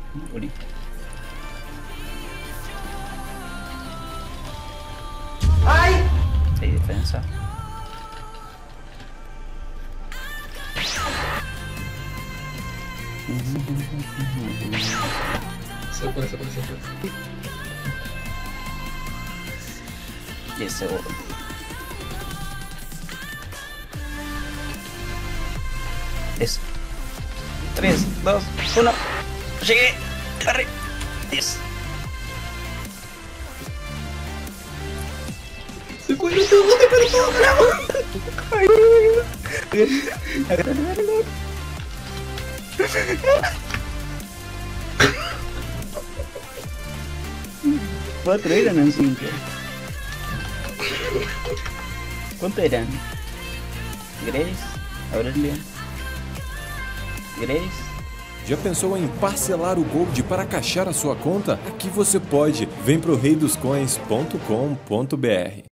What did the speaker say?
Uri. ¡Ay! 6 defensa. Se puede. Y ese oro. Eso. 3, 2, 1. Llegué. Corre. 10. Se puede todo, bravo. Agárralo. 4 eran en 5. ¿Cuántos eran? Grace, Aurelia, Grace. Já pensou em parcelar o Gold para caixar a sua conta? Aqui você pode. Vem pro reidoscoins.com.br.